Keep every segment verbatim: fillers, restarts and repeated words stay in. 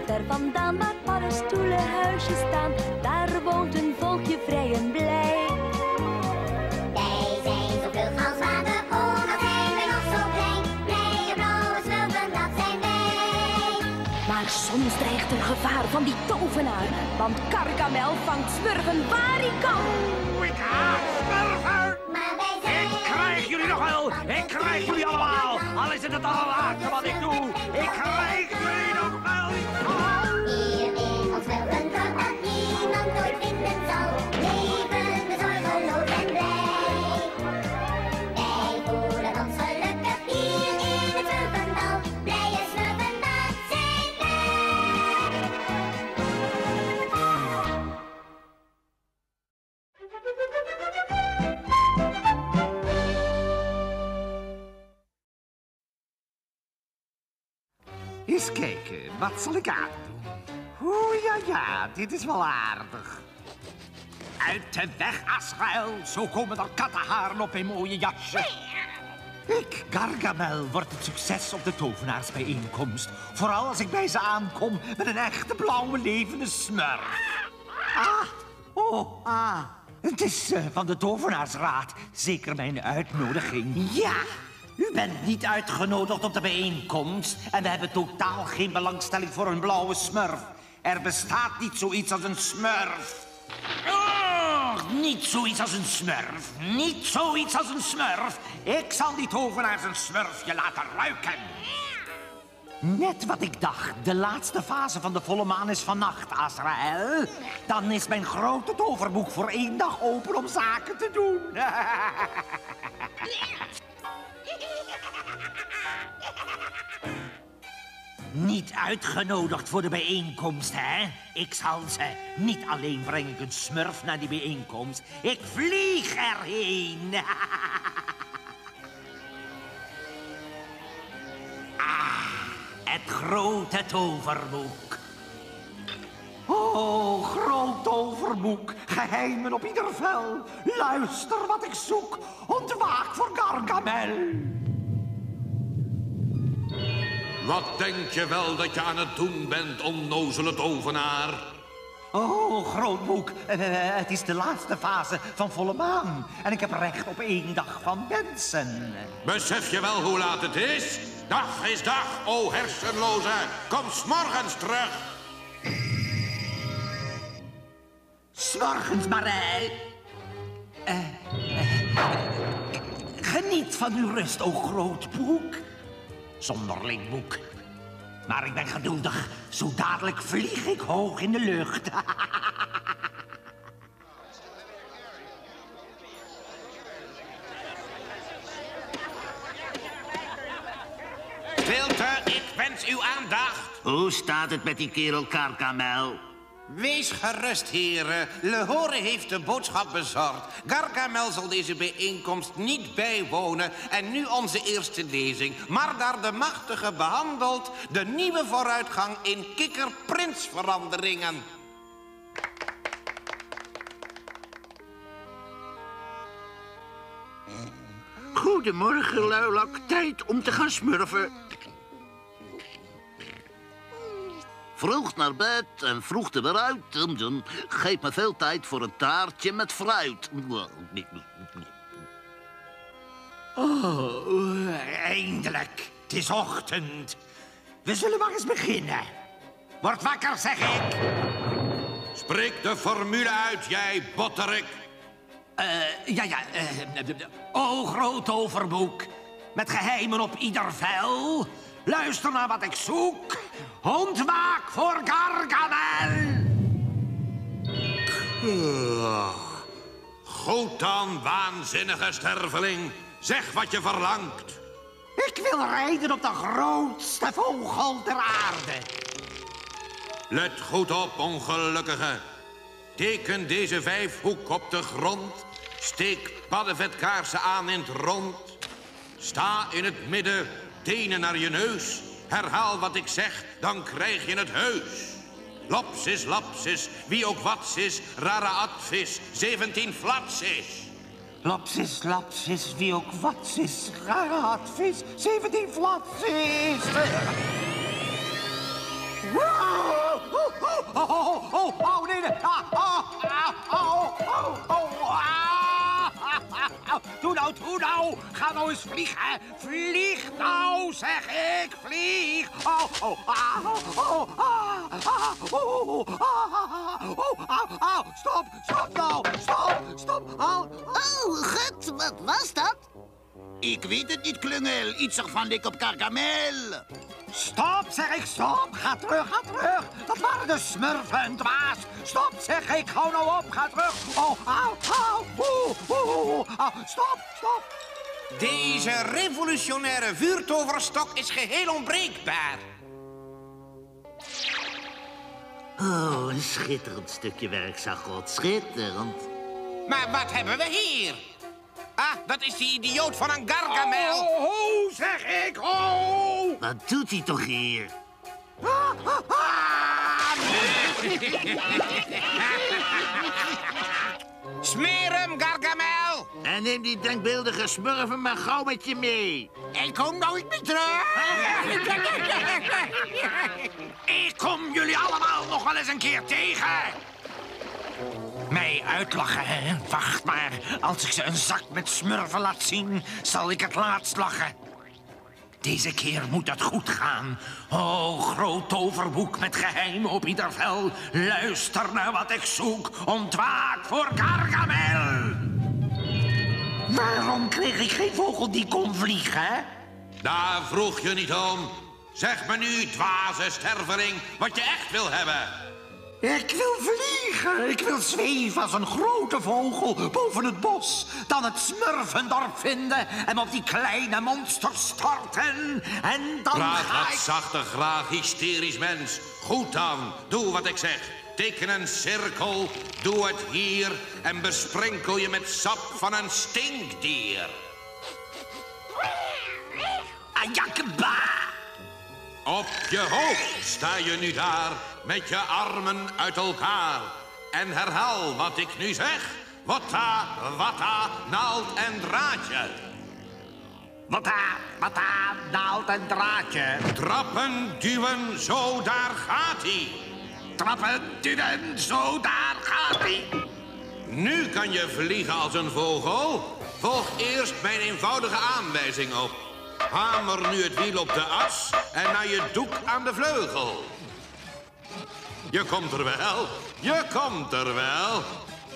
ver vandaan waar paddenstoelenhuisjes staan. Daar woont een volkje vrij en blij. Wij zijn zo vlug als water, oh wat zijn wij nog zo klein. Blije blauwe smurfen, dat zijn wij. Maar soms dreigt er gevaar van die tovenaar, want Gargamel vangt smurfen waar hij kan. Ik haat smurfen! Maar wij zijn... Ik krijg jullie nog wel! Ik krijg jullie allemaal! Al is het het allerlaatste wat ik doe! Ik krijg jullie nog wel! Hier in ons smurfendorp dat niemand ooit vinden zal, leven we zorgeloos en blij. Wij voelen ons gelukkig hier in het smurfendal. Blije smurfen, dat zijn wij. Eens kijken, wat zal ik aandoen? Oeh, ja, ja, dit is wel aardig. Uit de weg, Azrael. Zo komen er kattenharen op mijn mooie jasje. Ik, Gargamel, word het succes op de tovenaarsbijeenkomst. Vooral als ik bij ze aankom met een echte blauwe levende smurf. Ah, oh, ah. Het is uh, van de tovenaarsraad. Zeker mijn uitnodiging. Ja, u bent niet uitgenodigd op de bijeenkomst. En we hebben totaal geen belangstelling voor een blauwe smurf. Er bestaat niet zoiets als een smurf. Oh, niet zoiets als een smurf. Niet zoiets als een smurf. Ik zal die tovenaars een smurfje laten ruiken. Net wat ik dacht. De laatste fase van de volle maan is vannacht, Azrael. Dan is mijn grote toverboek voor één dag open om zaken te doen. Niet uitgenodigd voor de bijeenkomst, hè? Ik zal ze. Niet alleen breng ik een smurf naar die bijeenkomst. Ik vlieg erheen. Ah, het grote toverboek. Oh, groot toverboek. Geheimen op ieder vel. Luister wat ik zoek. Ontwaak voor Gargamel. Wat denk je wel dat je aan het doen bent, onnozele tovenaar? Oh, grootboek. Uh, het is de laatste fase van volle maan. En ik heb recht op één dag van wensen. Besef je wel hoe laat het is? Dag is dag, o hersenloze. Kom 's morgens terug. 'S morgens, maar... Uh, uh, uh, geniet van uw rust, o grootboek. Zonderling boek. Maar ik ben geduldig. Zo dadelijk vlieg ik hoog in de lucht. Stilte, ik wens uw aandacht. Hoe staat het met die kerel Gargamel? Wees gerust, heren. Lehore heeft de boodschap bezorgd. Gargamel zal deze bijeenkomst niet bijwonen. En nu onze eerste lezing. Maar daar de machtige behandelt de nieuwe vooruitgang in kikkerprinsveranderingen. Goedemorgen, luilak. Tijd om te gaan smurfen. Vroeg naar bed en vroeg er weer uit. Geef me veel tijd voor een taartje met fruit. Oh, eindelijk. Het is ochtend. We zullen maar eens beginnen. Word wakker, zeg ik. Spreek de formule uit, jij botterik. Uh, ja, ja. Uh, o, groot overboek. Met geheimen op ieder vel. Luister naar wat ik zoek. Ontwaak voor Gargamel. Uh, goed dan, waanzinnige sterveling. Zeg wat je verlangt. Ik wil rijden op de grootste vogel ter aarde. Let goed op, ongelukkige. Teken deze vijfhoek op de grond. Steek paddenvetkaarsen aan in het rond. Sta in het midden, tenen naar je neus. Herhaal wat ik zeg, dan krijg je het heus. Lopsis, lapsis, wie ook wat is, rara advis, zeventien flapsis. Lopsis, lapsis, wie ook wat is, rara advis, zeventien flapsis. Wow! oh, oh, oh, oh, nee, nee. Ah, oh, oh, oh, oh, oh, ah. Doe nou, doe nou. Ga nou eens vliegen. Vlieg nou, zeg ik. Vlieg. Oh, oh, ah, oh, ah, ah, oh, ah, oh, ah, ah. Stop, stop nou. Stop, stop. Al. Oh, gut, wat was dat? Ik weet het niet, klungel. Iets van dik op Gargamel. Stop, zeg ik, stop. Ga terug, ga terug. Dat waren de smurfen, dwaas. Stop, zeg ik, hou nou op, ga terug. Oh, au, au, oeh, oeh, au. Stop, stop. Deze revolutionaire vuurtoverstok is geheel onbreekbaar. Oh, een schitterend stukje werk, Zagot. Schitterend. Maar wat hebben we hier? Ah, dat is die idioot van een Gargamel. Oh, oh, zeg ik, oh. Wat doet hij toch hier? Ah, ah, ah. Smeer hem, Gargamel. En neem die denkbeeldige smurfen maar gauw met je mee. Ik kom nooit meer terug. Ik kom jullie allemaal nog wel eens een keer tegen. Mij uitlachen, hè? Wacht maar. Als ik ze een zak met smurfen laat zien, zal ik het laatst lachen. Deze keer moet het goed gaan. O, groot toverboek met geheimen op ieder vel. Luister naar wat ik zoek. Ontwaak voor Gargamel. Waarom kreeg ik geen vogel die kon vliegen? Daar vroeg je niet om. Zeg me nu, dwaze sterveling, wat je echt wil hebben. Ik wil vliegen. Ik wil zweven als een grote vogel boven het bos. Dan het smurfendorp vinden en op die kleine monsters storten. En dan Praat ga wat ik... zachter, graag hysterisch mens. Goed dan, doe wat ik zeg. Teken een cirkel, doe het hier en besprenkel je met sap van een stinkdier. Ajakeba! Op je hoofd sta je nu daar, met je armen uit elkaar. En herhaal wat ik nu zeg. Watta, watta, naald en draadje. Watta, watta, naald en draadje. Trappen, duwen, zo daar gaat-ie. Trappen, duwen, zo daar gaat-ie. Nu kan je vliegen als een vogel. Volg eerst mijn eenvoudige aanwijzing op. Hamer nu het wiel op de as en naar je doek aan de vleugel. Je komt er wel, je komt er wel.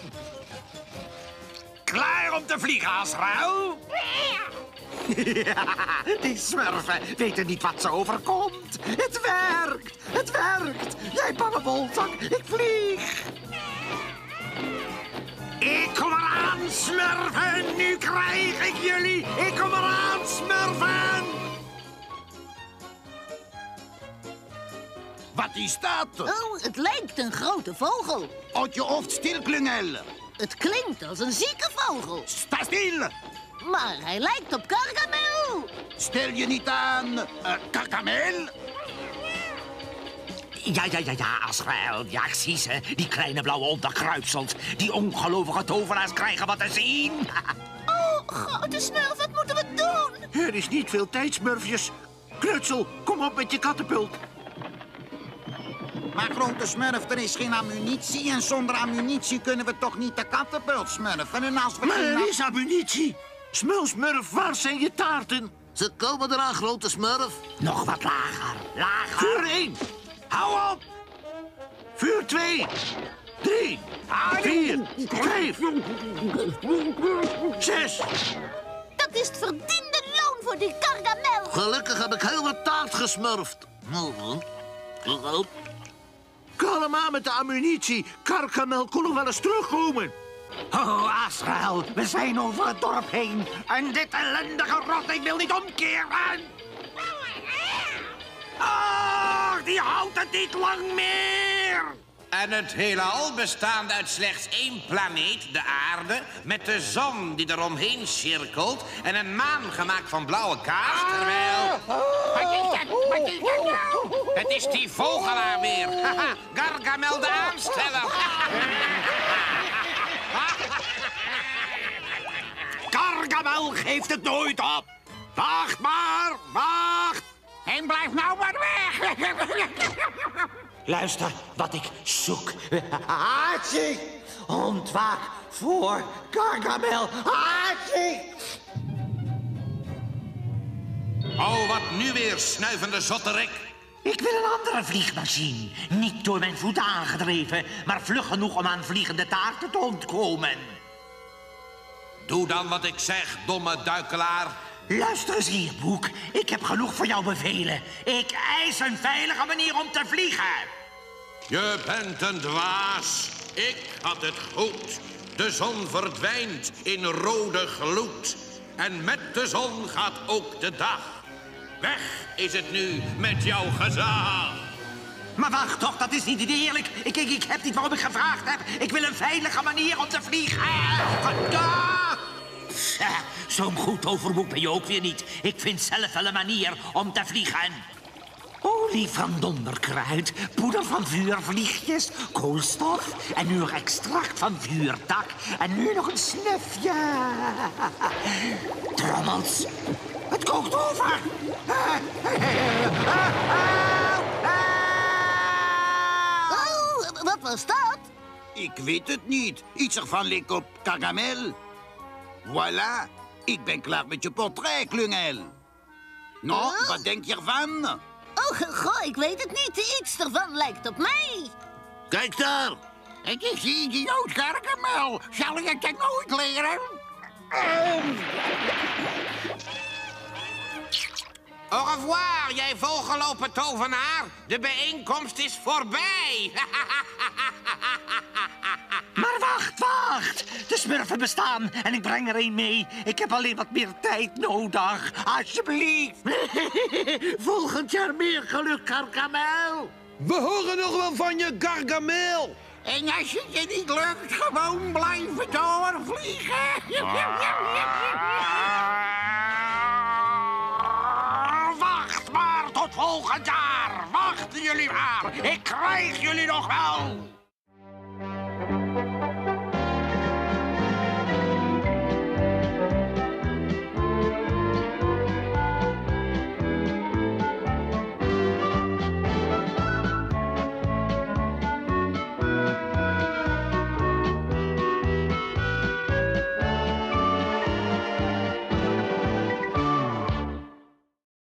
Klaar om te vliegen, Azrael? Ja, die smurfen weten niet wat ze overkomt. Het werkt, het werkt. Jij bange bolzak, ik vlieg. Ik kom eraan, smurfen. Nu krijg ik jullie. Ik kom eraan, smurfen. Wat is dat? Oh, het lijkt een grote vogel. Uit je hoofd stil, klungel. Het klinkt als een zieke vogel. Sta stil. Maar hij lijkt op Gargamel. Stel je niet aan, uh, Gargamel. Ja, ja, ja, ja, Azrael. Ja, ik zie ze. Die kleine blauwe onderkruipsels. Die ongelovige tovenaars krijgen wat te zien. Oh, grote smurf, wat moeten we doen? Er is niet veel tijd, smurfjes. Knutsel, kom op met je katapult. Maar grote smurf, er is geen ammunitie. En zonder ammunitie kunnen we toch niet de katapult smurfen. En als we Maar geen... er is ammunitie. Smulsmurf, waar zijn je taarten? Ze komen eraan, grote smurf. Nog wat lager, lager. Vuur één. Hou op. Vuur twee. Drie. Vier. Vijf. Zes. Dat is het verdiende loon voor die Gargamel. Gelukkig heb ik heel wat taart gesmurfd. Kalm aan met de ammunitie. Gargamel kon nog wel eens terugkomen. Oh, Azrael, we zijn over het dorp heen. En dit ellendige rot, ik wil niet omkeren. Oh, die houdt het niet lang meer. En het heelal bestaande uit slechts één planeet, de aarde, met de zon die eromheen cirkelt en een maan gemaakt van blauwe kaas, terwijl... Wat is dat? Wat is dat nou? Het is die vogelaar weer. Haha, Gargamel de aansteller. Gargamel geeft het nooit op. Wacht maar, wacht. En blijf nou maar weg. luister wat ik zoek. Haatje! Ontwaak voor Gargamel. Haatje! Oh, wat nu weer, snuivende zotterik. Ik wil een andere vliegmachine. Niet door mijn voeten aangedreven, maar vlug genoeg om aan vliegende taarten te ontkomen. Doe dan wat ik zeg, domme duikelaar. Luister eens hier, Boek. Ik heb genoeg voor jouw bevelen. Ik eis een veilige manier om te vliegen. Je bent een dwaas. Ik had het goed. De zon verdwijnt in rode gloed. En met de zon gaat ook de dag. Weg is het nu met jouw gezag. Maar wacht toch, dat is niet eerlijk. Ik, ik, ik heb niet waarom ik gevraagd heb. Ik wil een veilige manier om te vliegen. Ah! Zo'n goed overmoed ben je ook weer niet. Ik vind zelf wel een manier om te vliegen. Olie van donderkruid, poeder van vuurvliegjes, koolstof en nu nog extract van vuurtak. En nu nog een snufje. Trommels, het kookt over. Oh, wat was dat? Ik weet het niet. Iets ervan leek op Gargamel. Voilà, ik ben klaar met je portret, klungel. Nou, Huh? wat denk je ervan? Oh, goh, ik weet het niet. Iets ervan lijkt op mij. Kijk daar. Het is die idioot Gargamel. Zal ik het nooit leren? Au revoir, jij volgelopen tovenaar. De bijeenkomst is voorbij. Maar wacht, wacht. De smurfen bestaan en ik breng er een mee. Ik heb alleen wat meer tijd nodig. Alsjeblieft. Volgend jaar meer geluk, Gargamel. We horen nog wel van je, Gargamel. En als het je niet lukt, gewoon blijven doorvliegen. Wacht maar tot volgend jaar. Wachten jullie maar. Ik krijg jullie nog wel.